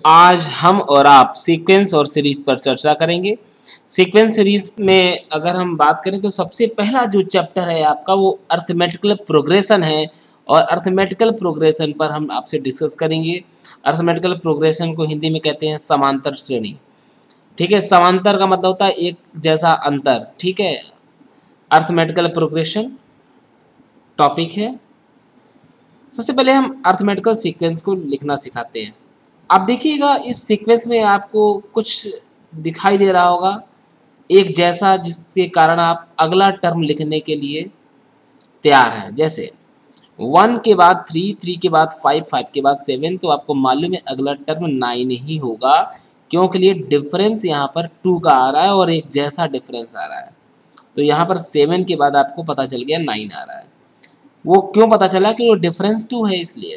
आज हम और आप सीक्वेंस और सीरीज पर चर्चा करेंगे। सीक्वेंस सीरीज में अगर हम बात करें तो सबसे पहला जो चैप्टर है आपका वो अर्थमेटिकल प्रोग्रेशन है और अर्थमेटिकल प्रोग्रेशन पर हम आपसे डिस्कस करेंगे। अर्थमेटिकल प्रोग्रेशन को हिंदी में कहते हैं समांतर श्रेणी। ठीक है, समांतर का मतलब होता है एक जैसा अंतर। ठीक है, अर्थमेटिकल प्रोग्रेशन टॉपिक है। सबसे पहले हम अर्थमेटिकल सीक्वेंस को लिखना सिखाते हैं। आप देखिएगा इस सीक्वेंस में आपको कुछ दिखाई दे रहा होगा एक जैसा, जिसके कारण आप अगला टर्म लिखने के लिए तैयार हैं। जैसे 1 के बाद 3, 3 के बाद 5, 5 के बाद 7, तो आपको मालूम है अगला टर्म 9 ही होगा, क्योंकि लिए डिफरेंस यहाँ पर 2 का आ रहा है और एक जैसा डिफरेंस आ रहा है। तो यहाँ पर 7 के बाद आपको पता चल गया 9 आ रहा है। वो क्यों पता चला? कि वो डिफरेंस 2 है इसलिए।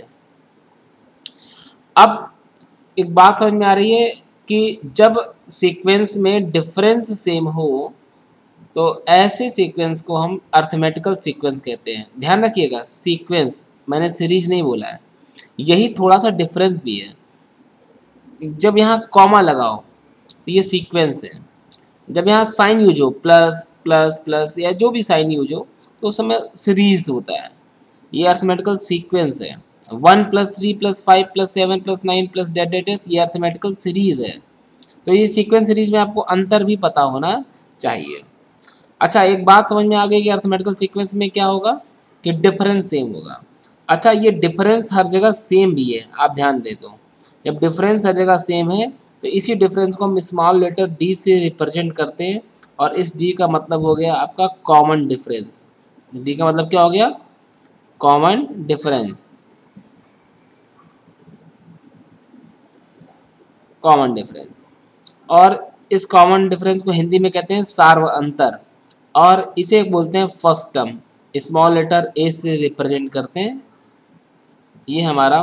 अब एक बात समझ में आ रही है कि जब सीक्वेंस में डिफरेंस सेम हो तो ऐसे सीक्वेंस को हम अर्थमेटिकल सीक्वेंस कहते हैं। ध्यान रखिएगा, सीक्वेंस, मैंने सीरीज नहीं बोला है, यही थोड़ा सा डिफरेंस भी है। जब यहाँ कॉमा लगाओ तो ये सीक्वेंस है। जब यहाँ साइन यूज हो, प्लस प्लस प्लस या जो भी साइन यूज हो, तो उस समय सीरीज होता है। ये अर्थमेटिकल सीक्वेंस है। 1 + 3 + 5 + 7 + 9 + डेट, ये अर्थमेटिकल सीरीज है। तो ये सीक्वेंस सीरीज में आपको अंतर भी पता होना चाहिए। अच्छा, एक बात समझ में आ गई कि अर्थमेटिकल सीक्वेंस में क्या होगा कि डिफरेंस सेम होगा। अच्छा, ये डिफरेंस हर जगह सेम भी है, आप ध्यान दे दो। जब डिफरेंस हर जगह सेम है तो इसी डिफरेंस को हम स्मॉल लेटर डी से रिप्रेजेंट करते हैं, और इस डी का मतलब हो गया आपका कॉमन डिफरेंस। डी का मतलब क्या हो गया? Common difference. कॉमन डिफरेंस, और इस कॉमन डिफरेंस को हिंदी में कहते हैं सार्व अंतर, और इसे बोलते हैं first term. Small letter A से रिप्रेजेंट करते हैं। ये हमारा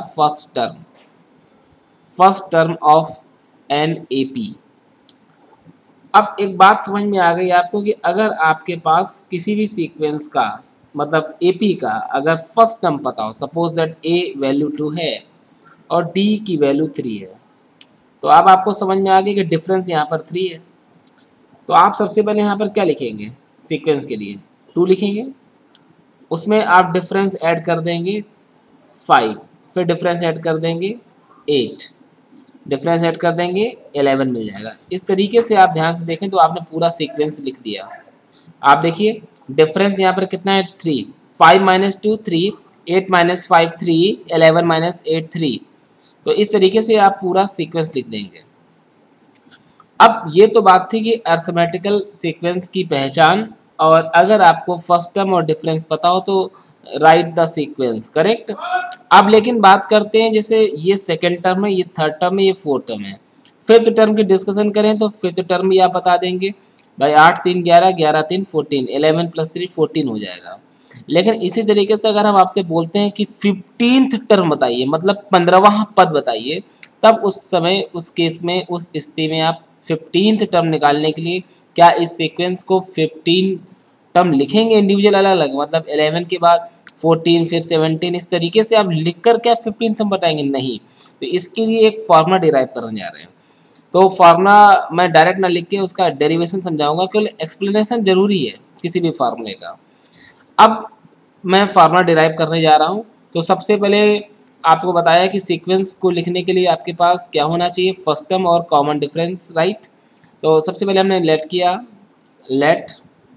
first term of an A P. अब एक बात समझ में आ गई आपको कि अगर आपके पास किसी भी सीक्वेंस का मतलब ए पी का अगर फर्स्ट टर्म पता हो, सपोज दैट ए वैल्यू 2 है और डी की वैल्यू 3 है, तो अब आपको समझ में आ गया कि डिफरेंस यहाँ पर 3 है। तो आप सबसे पहले यहाँ पर क्या लिखेंगे? सीक्वेंस के लिए 2 लिखेंगे, उसमें आप डिफरेंस ऐड कर देंगे 5, फिर डिफरेंस ऐड कर देंगे 8, डिफरेंस ऐड कर देंगे 11 मिल जाएगा। इस तरीके से आप ध्यान से देखें तो आपने पूरा सीक्वेंस लिख दिया। आप देखिए डिफरेंस यहाँ पर कितना है? 3, 5 - 2 3, 8 - 5 3, 11 - 8 3। तो इस तरीके से आप पूरा सीक्वेंस लिख देंगे। अब ये तो बात थी कि अर्थमेटिकल सीक्वेंस की पहचान, और अगर आपको फर्स्ट टर्म और डिफरेंस पता हो तो राइट द सीक्वेंस, करेक्ट। अब लेकिन बात करते हैं, जैसे ये सेकंड टर्म है, ये थर्ड टर्म है, ये फोर्थ टर्म है। फिफ्थ टर्म की डिस्कशन करें तो फिफ्थ टर्म भी आप बता देंगे भाई 8 3 11, 11 3 14, 11 + 3 14 हो जाएगा। लेकिन इसी तरीके से अगर हम आपसे बोलते हैं कि 15th टर्म बताइए, मतलब 15वां पद बताइए, तब उस समय उस केस में उस स्थिति में आप 15th टर्म निकालने के लिए क्या इस सीक्वेंस को 15 टर्म लिखेंगे इंडिविजुअल अलग अलग, मतलब 11 के बाद 14 फिर 17, इस तरीके से आप लिख कर क्या 15th टर्म बताएंगे? नहीं। तो इसके लिए एक फार्मूला डिराइव करने जा रहे हैं। तो फार्मूला मैं डायरेक्ट ना लिख के उसका डेरिवेशन समझाऊंगा, केवल एक्सप्लेनेशन जरूरी है किसी भी फार्मूले का। अब मैं फार्मूला डिराइव करने जा रहा हूँ। तो सबसे पहले आपको बताया कि सीक्वेंस को लिखने के लिए आपके पास क्या होना चाहिए? फर्स्ट टर्म और कॉमन डिफरेंस, राइट। तो सबसे पहले हमने लेट किया, let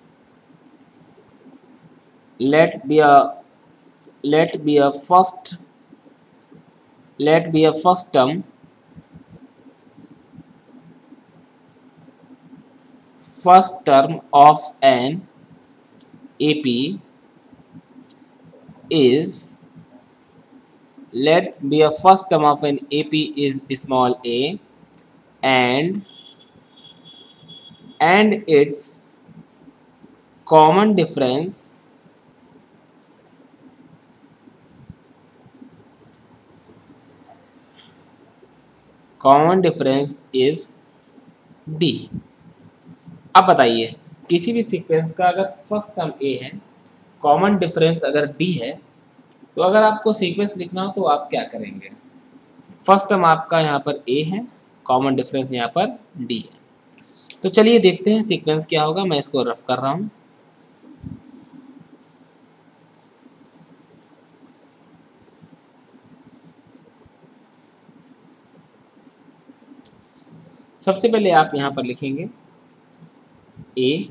be a first term, of an AP is, let be a first term of an AP is small a, and its common difference is D। अब बताइए किसी भी सीक्वेंस का अगर फर्स्ट टर्म ए है, कॉमन डिफरेंस अगर D है, तो अगर आपको सीक्वेंस लिखना हो तो आप क्या करेंगे? फर्स्ट टर्म आपका यहाँ पर ए है, कॉमन डिफरेंस यहाँ पर डी है। तो चलिए देखते हैं सीक्वेंस क्या होगा। मैं इसको रफ कर रहा हूँ। सबसे पहले आप यहाँ पर लिखेंगे ए,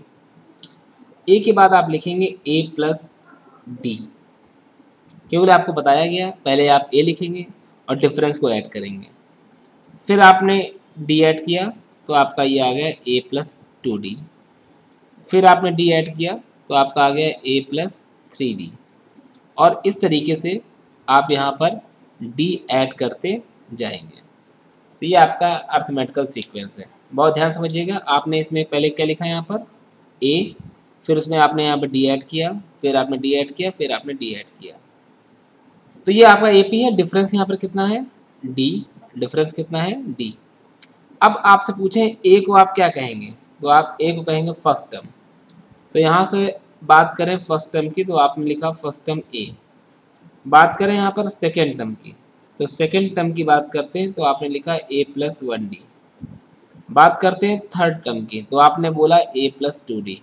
ए के बाद आप लिखेंगे ए प्लस डी। केवल आपको बताया गया, पहले आप ए लिखेंगे और डिफरेंस को ऐड करेंगे। फिर आपने डी ऐड किया तो आपका ये आ गया ए प्लस 2d। फिर आपने डी ऐड किया तो आपका आ गया ए प्लस 3d। और इस तरीके से आप यहाँ पर डी ऐड करते जाएंगे। तो ये आपका अर्थमेटिकल सीक्वेंस है। बहुत ध्यान समझिएगा। आपने इसमें पहले क्या लिखा है यहाँ पर ए, फिर उसमें आपने यहाँ पर डी ऐड किया, फिर आपने डी ऐड किया, फिर आपने डी ऐड किया। तो ये आपका ए पी है। डिफरेंस यहाँ पर कितना है डी, डिफरेंस कितना है डी। अब आपसे पूछें ए को आप क्या कहेंगे, तो आप ए को कहेंगे फर्स्ट टर्म। तो यहाँ से बात करें फर्स्ट टर्म की, तो आपने लिखा फर्स्ट टर्म ए। बात करें यहाँ पर सेकेंड टर्म की, तो सेकेंड टर्म की बात करते हैं तो आपने लिखा ए प्लस 1d। बात करते हैं थर्ड टर्म की, तो आपने बोला ए प्लस 2d।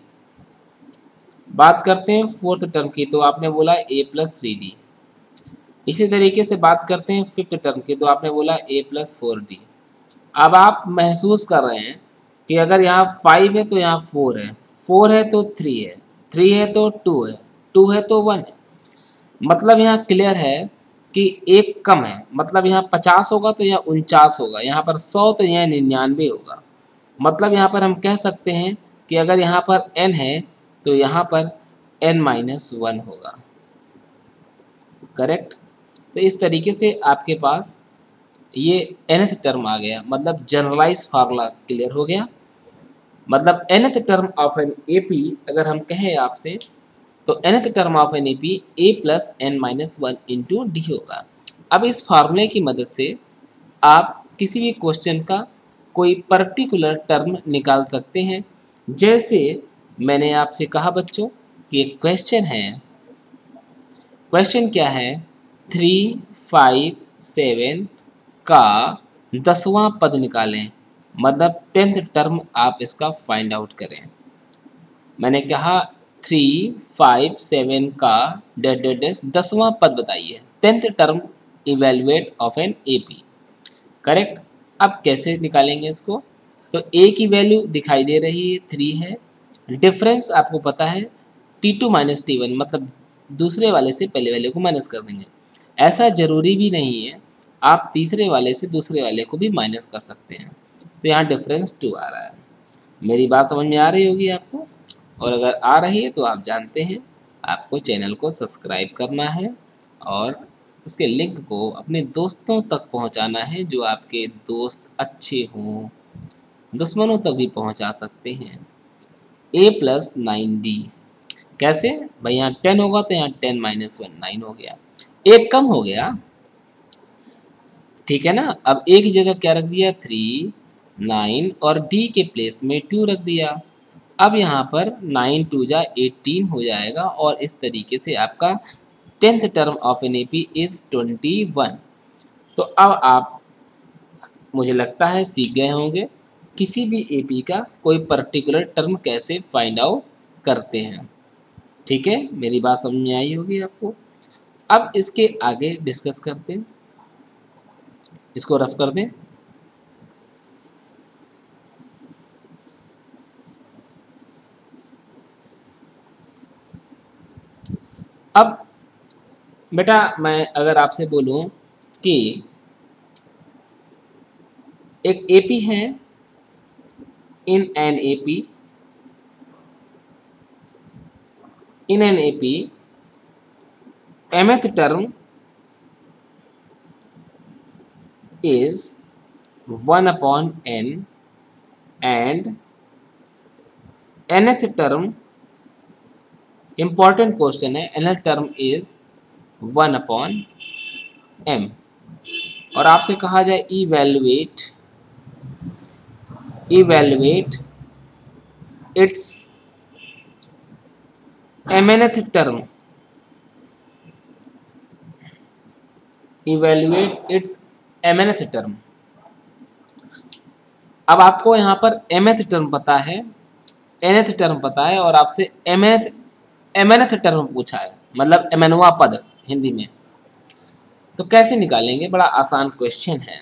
बात करते हैं फोर्थ टर्म की, तो आपने बोला ए प्लस 3d। इसी तरीके से बात करते हैं फिफ्थ टर्म की, तो आपने बोला ए प्लस 4d। अब आप महसूस कर रहे हैं कि अगर यहाँ 5 है तो यहाँ 4 है, 4 है तो 3 है, 3 है तो 2 है, 2 है तो 1 है। मतलब यहाँ क्लियर है कि एक कम है। मतलब यहाँ 50 होगा तो यहाँ 49 होगा, यहाँ पर 100 तो यहाँ 99 होगा। मतलब यहाँ पर हम कह सकते हैं कि अगर यहाँ पर n है तो यहाँ पर n-1 होगा। करेक्ट। तो इस तरीके से आपके पास ये nth टर्म आ गया, मतलब जनरलाइज फार्मूला क्लियर हो गया। मतलब nth term of an AP अगर हम कहें आपसे, तो nth term of an AP a plus n-1 into D होगा। अब इस फार्मूले की मदद से आप किसी भी क्वेश्चन का कोई पर्टिकुलर टर्म निकाल सकते हैं। जैसे मैंने आपसे कहा बच्चों कि एक क्वेश्चन है, क्वेश्चन क्या है 3, 5, 7 का 10वां पद निकालें। मतलब 10th टर्म आप इसका फाइंड आउट करें। मैंने कहा 3, 5, 7 का डैश डैश डैश 10वां पद बताइए, 10th term evaluate of an AP। Correct. अब कैसे निकालेंगे इसको, तो a की वैल्यू दिखाई दे रही है 3 है। डिफरेंस आपको पता है T2 माइनस T1, मतलब दूसरे वाले से पहले वाले को माइनस कर देंगे। ऐसा ज़रूरी भी नहीं है, आप तीसरे वाले से दूसरे वाले को भी माइनस कर सकते हैं। तो यहाँ डिफरेंस 2 आ रहा है। मेरी बात समझ में आ रही होगी आपको, और अगर आ रही है तो आप जानते हैं आपको चैनल को सब्सक्राइब करना है और उसके लिंक को अपने दोस्तों तक पहुंचाना है। जो आपके दोस्त अच्छे हों, दुश्मनों तक भी पहुंचा सकते हैं। a प्लस 9d कैसे भाई, यहाँ 10 होगा तो यहाँ 10-1 9 हो गया, एक कम हो गया। ठीक है ना। अब a की जगह क्या रख दिया 3, 9 और d के प्लेस में 2 रख दिया। अब यहाँ पर 9 2 जा 18 हो जाएगा और इस तरीके से आपका 10th term of an AP is 21। तो अब आप मुझे लगता है सीख गए होंगे किसी भी AP का कोई पर्टिकुलर टर्म कैसे फाइंड आउट करते हैं। ठीक है, मेरी बात समझ में आई होगी आपको। अब इसके आगे डिस्कस करते हैं, इसको रफ कर दें। अब बेटा मैं अगर आपसे बोलूं कि एक AP है, in an AP mth term is 1/n and nth term, important question है, nth term is 1/m। और आपसे कहा जाए evaluate its mnth term, evaluate its mnth term. अब आपको यहाँ पर mth टर्म पता है, nth टर्म पता है और आपसे mnth टर्म पूछा है, मतलब mnवा पद हिंदी में। तो कैसे निकालेंगे? बड़ा आसान क्वेश्चन है।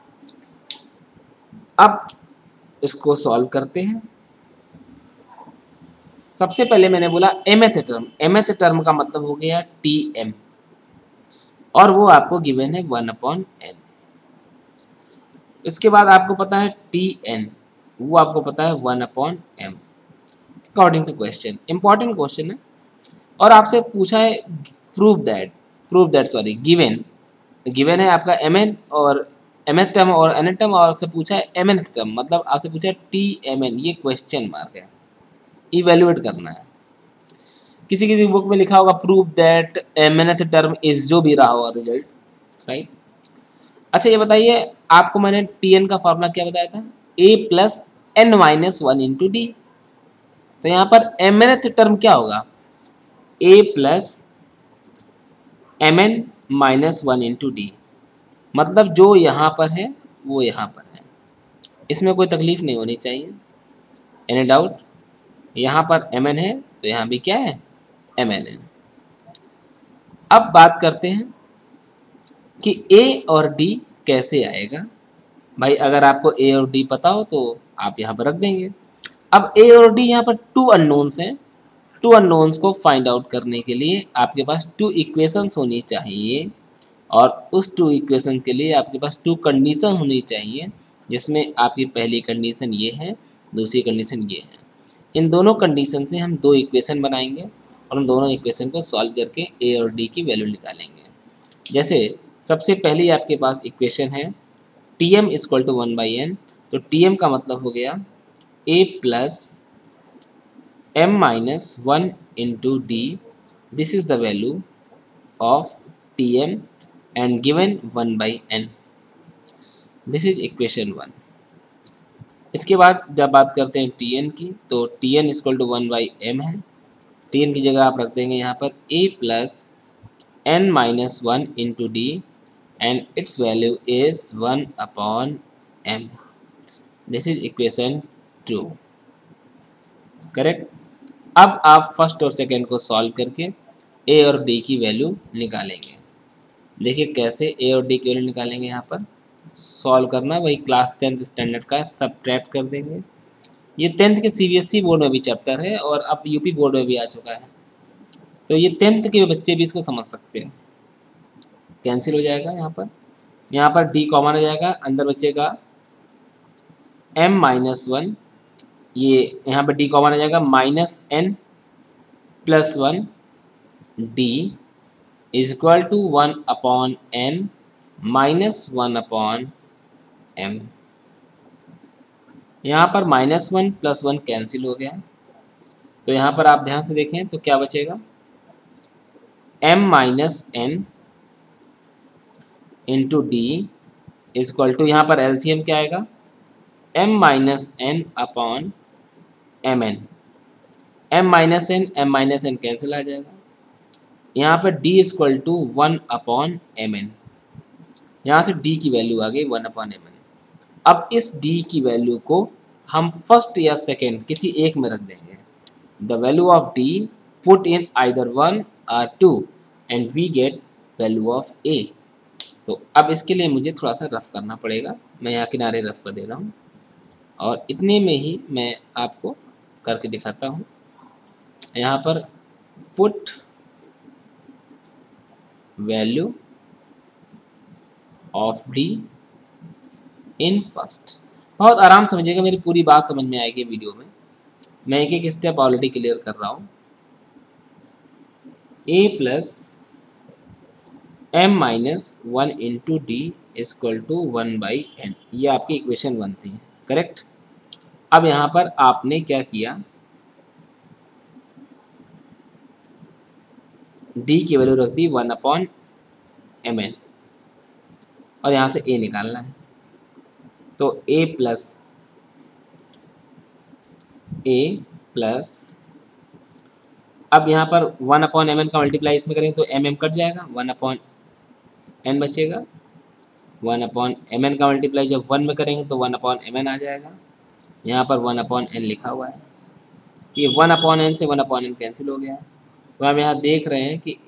अब इसको सॉल्व करते हैं। सबसे पहले मैंने बोला mth टर्म, mth टर्म का मतलब हो गया tm और वो आपको गिवन है 1/n। इसके बाद आपको पता है tn, वो आपको पता है 1/m according to question. Important question है और आपसे पूछा है प्रूव दैट सॉरी गिवन है आपका mn और mth टर्म और nth टर्म और आपसे पूछा है mnth टर्म, मतलब आपसे पूछा है tmn, ये क्वेश्चन मार्क है, इवेल्युएट करना है। किसी किसी बुक में लिखा होगा prove that mnth term is, जो भी रहा होगा रिजल्ट, राइट। अच्छा ये बताइए, आपको मैंने tn का फॉर्मूला क्या बताया था? a plus n minus 1 into D. तो यहाँ पर mnth टर्म क्या होगा? a plus mn minus 1 into D, मतलब जो यहाँ पर है वो यहाँ पर है, इसमें कोई तकलीफ नहीं होनी चाहिए। Any doubt? यहाँ पर mn है तो यहाँ भी क्या है? mn है। अब बात करते हैं कि a और d कैसे आएगा। भाई अगर आपको a और d पता हो तो आप यहाँ पर रख देंगे। अब a और d यहाँ पर टू अननोन्स हैं। टू अननोन्स को फाइंड आउट करने के लिए आपके पास टू इक्वेशंस होनी चाहिए और उस टू इक्वेशन के लिए आपके पास टू कंडीशन होनी चाहिए, जिसमें आपकी पहली कंडीशन ये है, दूसरी कंडीशन ये है। इन दोनों कंडीशन से हम दो इक्वेशन बनाएंगे और उन दोनों इक्वेशन को सॉल्व करके a और d की वैल्यू निकालेंगे। जैसे सबसे पहली आपके पास इक्वेशन है tm इक्वल टू 1/n, तो tm का मतलब हो गया a plus m minus 1 into D, this is the value of tm and given 1/n, this is equation 1। इसके बाद जब बात करते हैं tn की, तो tn इक्वल टू 1/m है। tn की जगह आप रख देंगे यहाँ पर a plus n minus 1 into D and its value is 1/m, this is equation 2, correct. अब आप फर्स्ट और सेकेंड को सॉल्व करके a और d की वैल्यू निकालेंगे। देखिए कैसे a और d की वैल्यू निकालेंगे। यहाँ पर सॉल्व करना वही क्लास 10th स्टैंडर्ड का, सब्ट्रैक्ट कर देंगे। ये 10th के सीबीएसई बोर्ड में भी चैप्टर है और अब यूपी बोर्ड में भी आ चुका है, तो ये 10th के बच्चे भी इसको समझ सकते हैं। कैंसिल हो जाएगा यहाँ पर d कॉमन हो जाएगा, अंदर बचेगा m माइनस 1, ये यहाँ पर d कॉमन हो जाएगा, minus n plus 1 d is equal to 1/n minus 1/m। यहाँ पर -1 + 1 कैंसिल हो गया, तो यहाँ पर आप ध्यान से देखें तो क्या बचेगा, m minus n into D is equal to, यहाँ पर एलसीएम क्या आएगा, m minus n upon mn, m minus n cancel आ जाएगा। यहाँ पर d is equal to 1/mn, यहाँ से d की वैल्यू आ गई 1/mn। अब इस d की वैल्यू को हम फर्स्ट या सेकेंड किसी एक में रख देंगे। The value of d put in either 1 और 2 and we get value of a। तो अब इसके लिए मुझे थोड़ा सा रफ करना पड़ेगा, मैं यहाँ किनारे रफ कर दे रहा हूँ और इतने में ही मैं आपको करके दिखाता हूँ। यहाँ पर put value of d in first. बहुत आराम समझिएगा, मेरी पूरी बात समझ में आएगी वीडियो में, मैं एक एक स्टेप ऑलरेडी क्लियर कर रहा हूँ। a plus m minus 1 into D equal to 1/n, ये आपकी इक्वेशन बनती है, करेक्ट। अब यहाँ पर आपने क्या किया, d की वैल्यू रख दी 1/mn और यहाँ से a निकालना है, तो a प्लस अब यहाँ पर 1/mn का मल्टीप्लाई इसमें करेंगे तो mm कट जाएगा, 1/n बचेगा वन अपॉन एम एन का मल्टीप्लाई जब वन में करेंगे तो वन अपॉन एम एन आ जाएगा। यहाँ पर वन अपॉन एन लिखा हुआ है, ये वन अपॉन एन से वन अपॉन एन कैंसिल हो गया है। तो आप यहाँ देख रहे हैं कि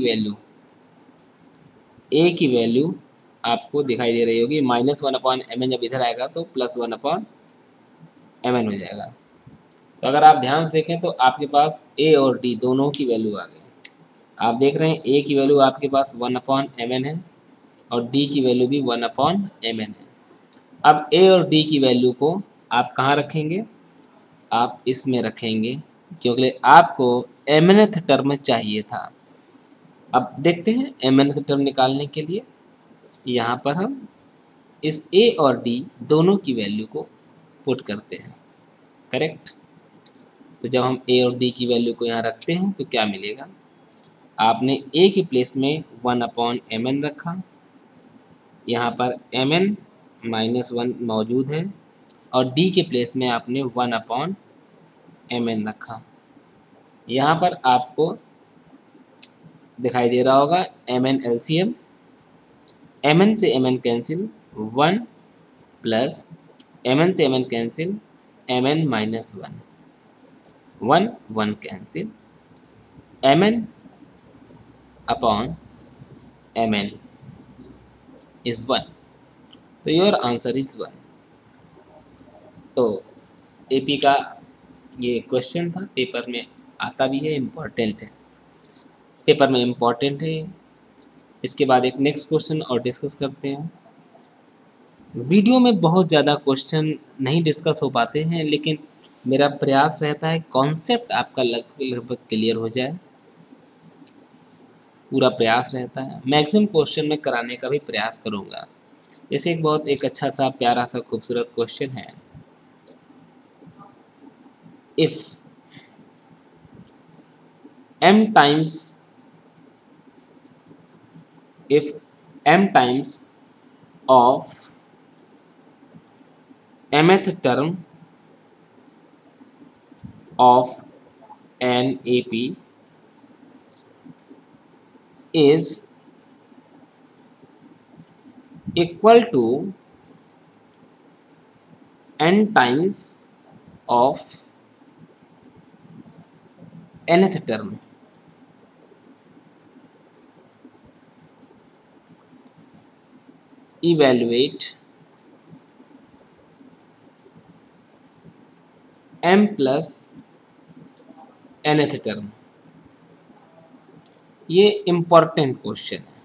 ए की वैल्यू आपको दिखाई दे रही होगी, minus one upon M N जब इधर आएगा तो plus one upon M N हो जाएगा। तो अगर आप ध्यान से देखें तो आपके पास ए और डी दोनों की वैल्यू आ गई। आप देख रहे हैं ए की वैल्यू आपके पास वन अपॉन एम एन है और डी की वैल्यू भी वन अपॉन एम एन है। अब ए और डी की वैल्यू को आप कहाँ रखेंगे, आप इसमें रखेंगे, क्योंकि आपको एमएनथ टर्म चाहिए था। अब देखते हैं एमएनथ टर्म निकालने के लिए यहाँ पर हम इस ए और डी दोनों की वैल्यू को पुट करते हैं। करेक्ट। तो जब हम ए और डी की वैल्यू को यहाँ रखते हैं तो क्या मिलेगा, आपने ए के प्लेस में वन अपॉन एम एन रखा, यहाँ पर एम एन माइनस वन मौजूद है, और डी के प्लेस में आपने वन अपॉन एम एन रखा। यहाँ पर आपको दिखाई दे रहा होगा M N LCM, M N से M N cancel, one plus M N से M N cancel, M N minus one, one one cancel, M N upon M N is one. तो योर आंसर इज वन। तो AP का ये question था, paper में आता भी है, इम्पॉर्टेंट है, पेपर में इम्पॉर्टेंट है। इसके बाद एक नेक्स्ट क्वेश्चन और डिस्कस करते हैं। वीडियो में बहुत ज़्यादा क्वेश्चन नहीं डिस्कस हो पाते हैं, लेकिन मेरा प्रयास रहता है कॉन्सेप्ट आपका लगभग क्लियर हो जाए, पूरा प्रयास रहता है। मैक्सिमम क्वेश्चन में कराने का भी प्रयास करूँगा। जैसे एक अच्छा सा प्यारा सा खूबसूरत क्वेश्चन है, if m times of mth term of an AP is equal to n times of nth term, evaluate m plus nth term। ये इम्पॉर्टेंट क्वेश्चन है।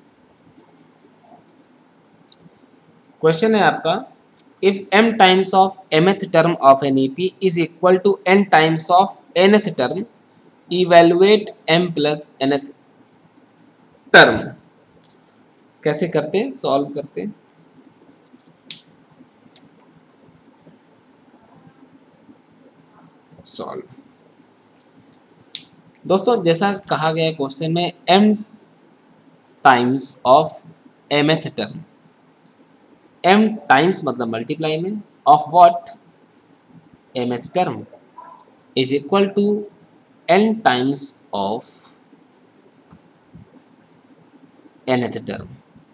क्वेश्चन है आपका, if m times of mth term of an AP is equal to n times of nth term, evaluate m plus nth term. कैसे करते हैं, solve करते हैं। Solve दोस्तों, जैसा कहा गया है क्वेश्चन में, m times of mth term, m times मतलब मल्टीप्लाई में, of what, mth term, is equal to n times of nth term.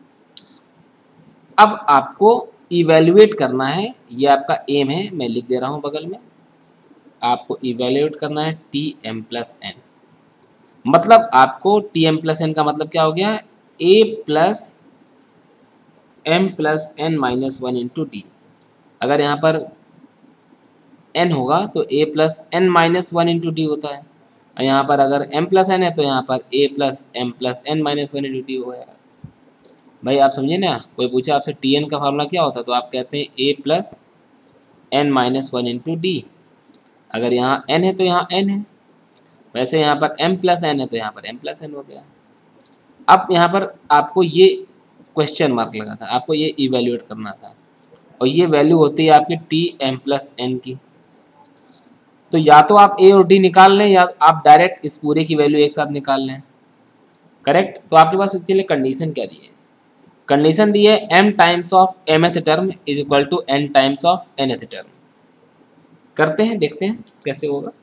अब आपको इवेल्युएट करना है, ये आपका एम है, मैं लिख दे रहा हूँ बगल में। आपको इवेल्युएट करना है टी एम प्लस एन, मतलब आपको टी एम प्लस एन का मतलब क्या हो गया, A plus M plus N minus one into D. अगर यहाँ पर एन होगा तो A plus N minus one into D होता है, और यहाँ पर अगर एम प्लस एन है तो यहाँ पर A plus M plus N minus one into D होगा। भाई आप समझे ना, कोई पूछे आपसे टी एन का फार्मूला क्या होता है तो आप कहते हैं A plus N minus one into D. अगर यहाँ एन है तो यहाँ एन है, वैसे यहाँ पर एम प्लस एन है तो यहाँ पर एम प्लस एन हो गया। अब यहाँ पर आपको ये क्वेश्चन मार्क लगा था, आपको ये इवेल्युएट करना था, और ये वैल्यू होती है आपकी टी एम प्लस एन की। तो या तो आप ए और डी निकाल लें, या आप डायरेक्ट इस पूरे की वैल्यू एक साथ निकाल लें। करेक्ट। तो आपके पास इसके लिए कंडीशन क्या दी है, कंडीशन दी है m times of mth term is equal to n times of nth term. करते हैं, देखते हैं कैसे होगा।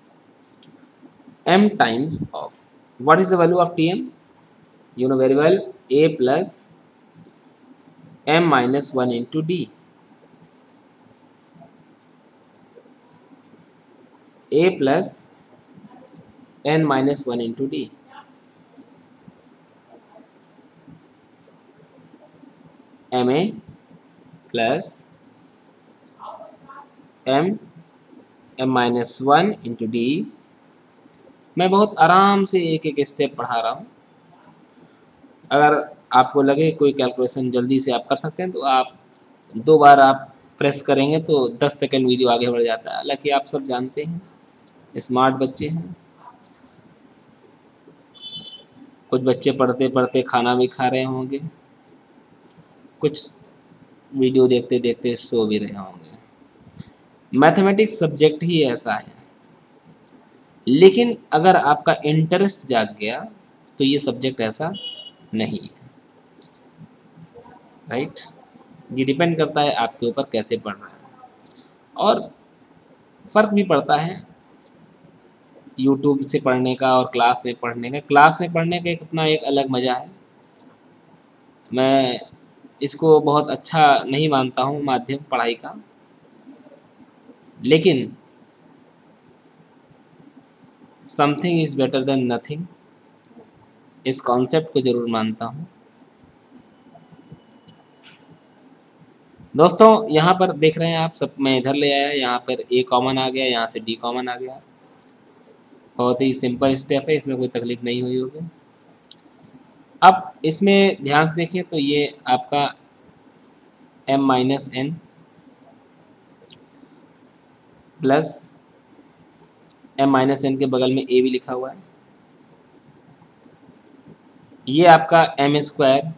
m times of, what is the value of tm, you know very well, a plus m minus one into D, a plus n minus one into D, M A plus M M minus one into D. मैं बहुत आराम से एक एक step पढ़ा रहा हूँ। अगर आपको लगे कोई कैलकुलेशन जल्दी से आप कर सकते हैं तो आप 2 बार आप प्रेस करेंगे तो 10 सेकंड वीडियो आगे बढ़ जाता है। हालांकि आप सब जानते हैं, स्मार्ट बच्चे हैं। कुछ बच्चे पढ़ते पढ़ते खाना भी खा रहे होंगे, कुछ वीडियो देखते देखते सो भी रहे होंगे। मैथमेटिक्स सब्जेक्ट ही ऐसा है, लेकिन अगर आपका इंटरेस्ट जाग गया तो ये सब्जेक्ट ऐसा नहीं है। राइट, ये डिपेंड करता है आपके ऊपर कैसे पढ़ रहे हैं, और फ़र्क भी पड़ता है यूट्यूब से पढ़ने का और क्लास में पढ़ने का। क्लास में पढ़ने का एक अपना एक अलग मज़ा है। मैं इसको बहुत अच्छा नहीं मानता हूँ माध्यम पढ़ाई का, लेकिन something is better than nothing, इस कॉन्सेप्ट को ज़रूर मानता हूँ। दोस्तों यहाँ पर देख रहे हैं आप सब, मैं इधर ले आया, यहाँ पर ए कॉमन आ गया, यहाँ से डी कॉमन आ गया। बहुत ही सिंपल स्टेप है, इसमें कोई तकलीफ नहीं हुई होगी। अब इसमें ध्यान से देखें तो ये आपका m minus N plus m minus N के बगल में a भी लिखा हुआ है। ये आपका m square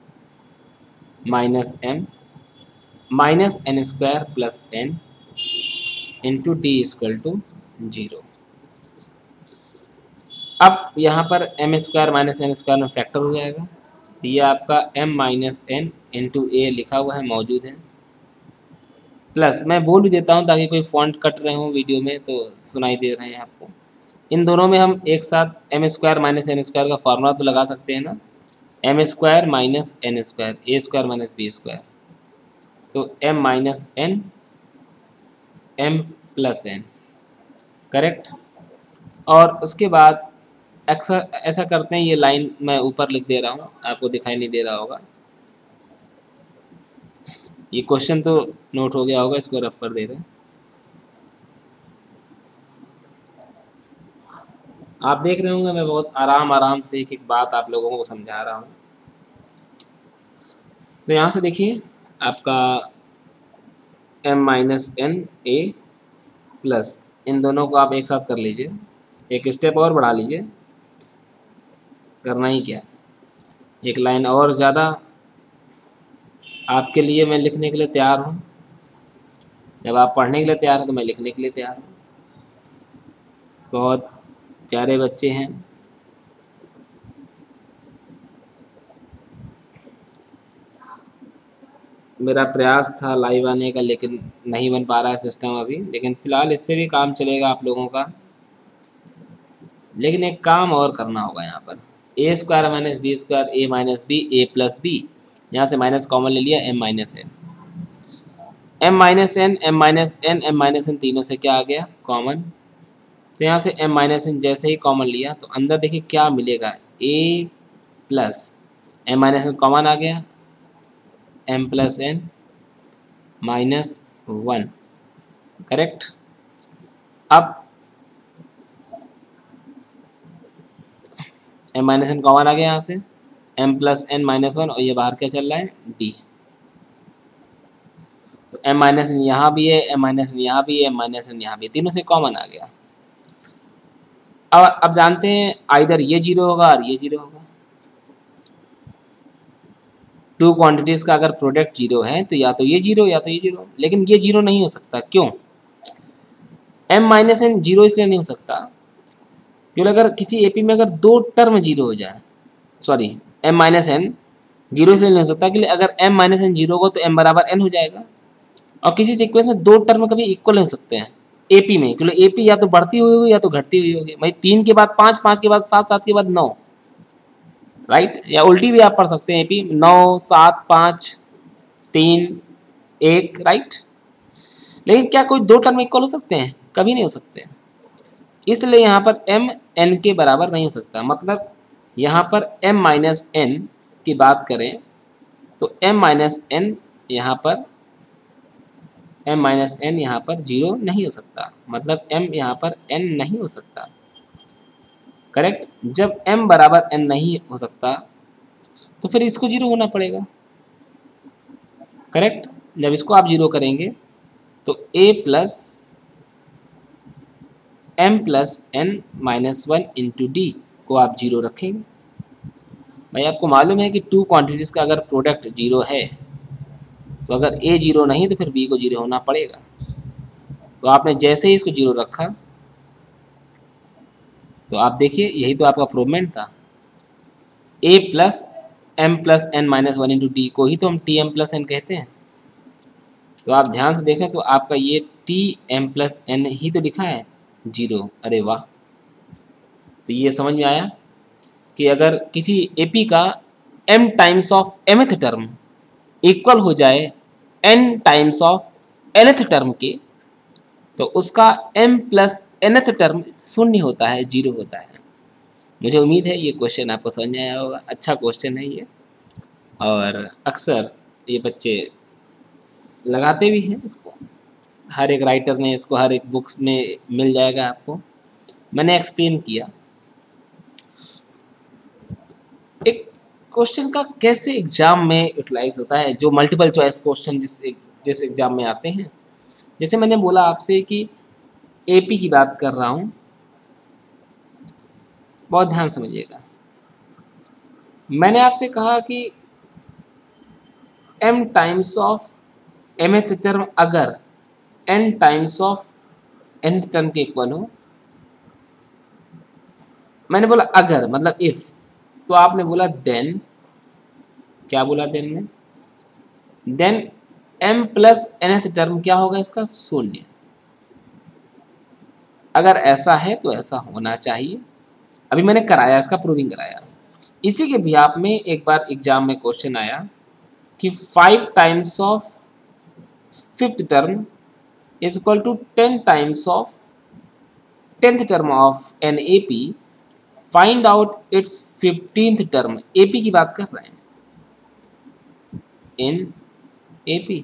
minus M minus N square plus N into D equal to 0। अब यहाँ पर m square minus N square में फैक्टर हो जाएगा, तो ये आपका m minus N into A लिखा हुआ है, मौजूद है। प्लस मैं बोल भी देता हूँ ताकि कोई फॉन्ट कट रहे हो वीडियो में तो सुनाई दे रहे हैं आपको। इन दोनों में हम एक साथ m square minus N square का फार्मूला तो लगा सकते हैं ना, m square minus N square, A square minus B square, तो m minus N m plus N, correct. और उसके बाद ऐसा करते हैं, ये लाइन मैं ऊपर लिख दे रहा हूँ, आपको दिखाई नहीं दे रहा होगा। ये क्वेश्चन तो नोट हो गया होगा, इसको रफ कर दे रहे हैं। आप देख रहे होंगे मैं बहुत आराम आराम से एक एक बात आप लोगों को समझा रहा हूँ। तो यहाँ से देखिए आपका m minus N A plus, इन दोनों को आप एक साथ कर लीजिए, एक स्टेप और बढ़ा लीजिए। करना ही क्या है, एक लाइन और ज़्यादा आपके लिए मैं लिखने के लिए तैयार हूँ। जब आप पढ़ने के लिए तैयार हैं तो मैं लिखने के लिए तैयार हूँ। बहुत प्यारे बच्चे हैं। मेरा प्रयास था लाइव आने का, लेकिन नहीं बन पा रहा है सिस्टम अभी, लेकिन फ़िलहाल इससे भी काम चलेगा आप लोगों का। लेकिन एक काम और करना होगा यहाँ पर, A square minus B square A minus B A plus B, यहाँ से माइनस कॉमन ले लिया, M minus N, M minus N M minus N M minus N, तीनों से क्या आ गया कॉमन। तो यहाँ से m माइनस एन जैसे ही कॉमन लिया तो अंदर देखिए क्या मिलेगा, a plus M minus N common आ गया, m plus N minus one, correct. अब m माइनस एन कॉमन आ गया यहाँ से, m plus N minus one, और ये बाहर क्या चल रहा है d। तो m माइनस एन यहाँ भी है, m माइनस एन यहाँ भी है, m माइनस एन यहाँ भी है, तीनों से कॉमन आ गया। अब जानते हैं आइदर ये 0 होगा और ये 0 होगा। टू क्वांटिटीज़ का अगर प्रोडक्ट 0 है तो या तो ये 0 या तो ये 0, लेकिन ये 0 नहीं हो सकता। क्यों? m माइनस एन 0 इसलिए नहीं हो सकता क्योंकि अगर किसी एपी में अगर 2 टर्म 0 हो जाए, सॉरी m माइनस एन 0 इसलिए नहीं हो सकता कि अगर m माइनस एन 0 हो तो m बराबर n हो जाएगा। और किसी सीक्वेंस में 2 टर्म कभी इक्वल नहीं हो सकते हैं एपी में, क्योंकि एपी या तो बढ़ती हुई होगी या तो घटती हुई होगी। भाई 3 के बाद 5, 5 के बाद 7, 7 के बाद 9, राइट। या उल्टी भी आप पढ़ सकते हैं एपी 9 7 5, 3 1, राइट। लेकिन क्या कोई दो टर्म इक्वल हो सकते हैं? कभी नहीं हो सकते। इसलिए यहाँ पर m n के बराबर नहीं हो सकता। मतलब यहाँ पर m माइनस n की बात करें तो m माइनस n यहाँ पर यहाँ पर 0 नहीं हो सकता। मतलब m यहाँ पर n नहीं हो सकता। करेक्ट। जब m बराबर n नहीं हो सकता तो फिर इसको 0 होना पड़ेगा। करेक्ट। जब इसको आप 0 करेंगे तो a प्लस m प्लस n माइनस 1 इंटू डी को आप 0 रखेंगे। भाई आपको मालूम है कि टू क्वांटिटीज़ का अगर प्रोडक्ट 0 है तो अगर a 0 नहीं तो फिर b को 0 होना पड़ेगा। तो आपने जैसे ही इसको 0 रखा तो आप देखिए यही तो आपका प्रूवमेंट था। a प्लस m प्लस n माइनस 1 इंटू डी को ही तो हम टी एम प्लस एन कहते हैं। तो आप ध्यान से देखें तो आपका ये टी एम प्लस एन ही तो लिखा है 0। अरे वाह। तो ये समझ में आया कि अगर किसी एपी का m times of mth term equal हो जाए n times of nth term के तो उसका m प्लस nth टर्म शून्य होता है, 0 होता है। मुझे उम्मीद है ये क्वेश्चन आपको समझ में आया होगा। अच्छा क्वेश्चन है ये और अक्सर ये बच्चे लगाते भी हैं इसको। हर एक राइटर ने इसको हर एक बुक्स में मिल जाएगा आपको। मैंने एक्सप्लेन किया एक क्वेश्चन का कैसे एग्जाम में यूटिलाइज होता है, जो मल्टीपल चॉइस क्वेश्चन जिस एग्जाम में आते हैं। जैसे मैंने बोला आपसे कि एपी की बात कर रहा हूँ, बहुत ध्यान समझिएगा। मैंने आपसे कहा कि m times of mth term अगर n times of nth term के इक्वल हो। मैंने बोला अगर मतलब इफ, तो आपने बोला देन। क्या बोला देन में? Then m plus nth term क्या होगा इसका? 0। अगर ऐसा है तो ऐसा होना चाहिए। अभी मैंने कराया, इसका प्रूविंग कराया। इसी के बिहाफ में एक बार एग्जाम में क्वेश्चन आया कि 5 times of 5th term is equal to 10 times of 10th term of an AP, find out it's 15th term. AP की बात कर रहे हैं, in AP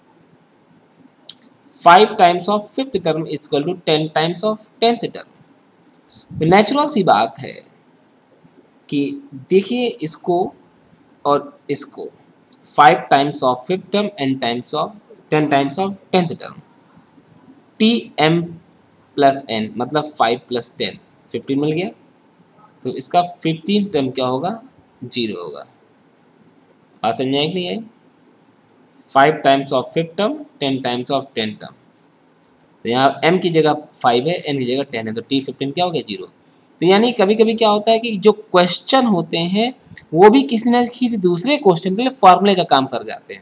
5 times of 5th term is equal to 10 times of 10th term. तो natural सी बात है कि देखिए इसको और इसको, 5 times of 5th term and times of 10 times of 10th term. T M plus n मतलब 5 प्लस 10 15 मिल गया। तो इसका 15 टर्म क्या होगा? 0 होगा। बात समझ आई कि नहीं आई? 5 times of 5th term 10 times of 10 term. तो यहाँ m की जगह 5 है, n की जगह 10 है, तो t15 क्या हो गया? 0। तो यानी कभी कभी क्या होता है कि जो क्वेश्चन होते हैं वो भी किसी न किसी दूसरे क्वेश्चन के लिए फॉर्मूले का काम कर जाते हैं।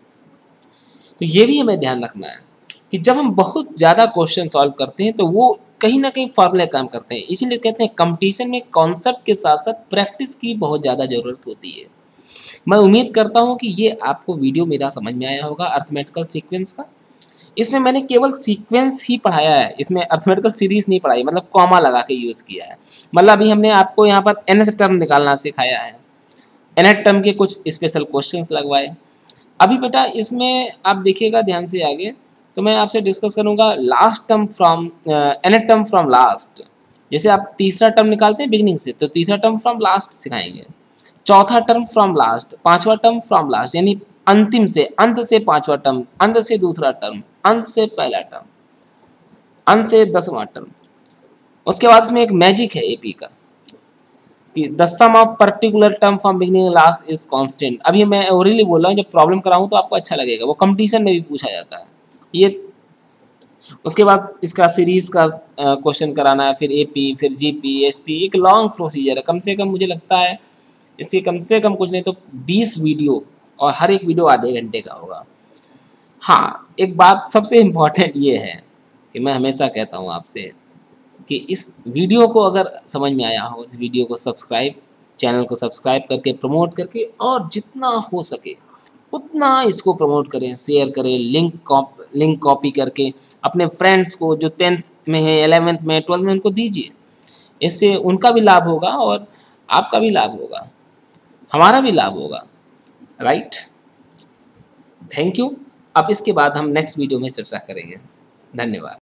तो ये भी हमें ध्यान रखना है कि जब हम बहुत ज़्यादा क्वेश्चन सॉल्व करते हैं तो वो कहीं ना कहीं फॉर्मूले काम करते हैं। इसीलिए कहते हैं कंपटीशन में कॉन्सेप्ट के साथ साथ प्रैक्टिस की बहुत ज़्यादा ज़रूरत होती है। मैं उम्मीद करता हूँ कि ये आपको वीडियो मेरा समझ में आया होगा अर्थमेटिकल सीक्वेंस का। इसमें मैंने केवल सीक्वेंस ही पढ़ाया है, इसमें अर्थमेटिकल सीरीज नहीं पढ़ाई, मतलब कॉमा लगा के यूज़ किया है। मतलब अभी हमने आपको यहाँ पर nth टर्म निकालना सिखाया है, nth टर्म के कुछ स्पेशल क्वेश्चंस लगवाए। अभी बेटा इसमें आप देखिएगा ध्यान से आगे, तो मैं आपसे डिस्कस करूँगा last term from nth term from last. जैसे आप तीसरा टर्म निकालते हैं बिगनिंग से, तो तीसरा टर्म फ्रॉम लास्ट सिखाएंगे। चौथा टर्म फ्रॉम लास्ट, पांचवा टर्म फ्रॉम लास्ट, यानी अंतिम से, अंत से पांचवा टर्म, अंत से दूसरा टर्म, अंत से पहला टर्म, अंत से 10वां टर्म। उसके बाद इसमें एक मैजिक है एपी का कि the sum of particular term from beginning last is constant. अभी मैं ओरली बोल रहा हूँ, जब प्रॉब्लम कराऊँ तो आपको अच्छा लगेगा, वो कंपटीशन में भी पूछा जाता है ये। उसके बाद इसका सीरीज का क्वेश्चन कराना है, फिर एपी, फिर जीपी, एसपी, एक लॉन्ग प्रोसीजर है। कम से कम मुझे लगता है इसके कम से कम कुछ नहीं तो 20 वीडियो, और हर एक वीडियो आधे घंटे का होगा। हाँ, एक बात सबसे इम्पोर्टेंट ये है कि मैं हमेशा कहता हूँ आपसे कि इस वीडियो को अगर समझ में आया हो, इस वीडियो को सब्सक्राइब, चैनल को सब्सक्राइब करके प्रमोट करके, और जितना हो सके उतना इसको प्रमोट करें, शेयर करें, लिंक कॉपी करके अपने फ्रेंड्स को जो 10th में है, 11th में, 12th में, उनको दीजिए। इससे उनका भी लाभ होगा और आपका भी लाभ होगा, हमारा भी लाभ होगा, राइट। Thank you. अब इसके बाद हम नेक्स्ट वीडियो में चर्चा करेंगे। धन्यवाद।